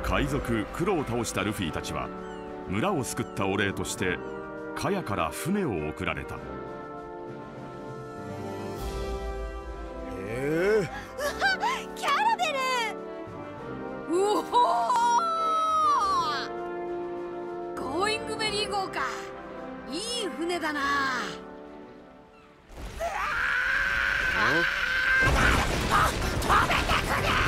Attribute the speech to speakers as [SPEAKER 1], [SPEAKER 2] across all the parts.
[SPEAKER 1] 海賊クロを倒したルフィたちは村を救ったお礼としてカヤから船を送られた。
[SPEAKER 2] キャラベル。うほー、ゴーイングメリー号か。いい船だな。止めてくれ。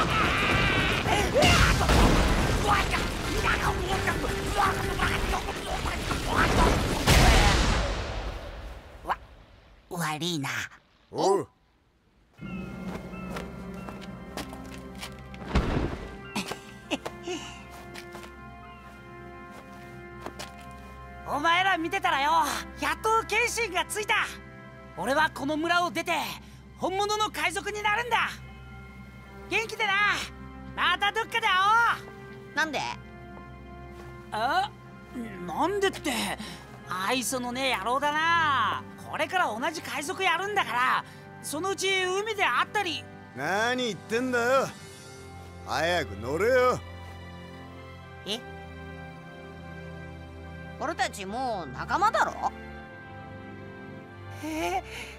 [SPEAKER 3] 悪いな。
[SPEAKER 4] おう。
[SPEAKER 3] お前ら見てたらよ、やっと決心がついた。俺はこの村を出て本物の海賊になるんだ。元気でな。またどっかで会おう。
[SPEAKER 2] なんで？
[SPEAKER 3] なんでって、愛想のねえ野郎だな。これから同じ海賊やるんだから、そのうち海で会ったり。
[SPEAKER 4] 何言ってんだよ。早く乗れよ。
[SPEAKER 2] え？俺たちもう仲間だろ？
[SPEAKER 3] え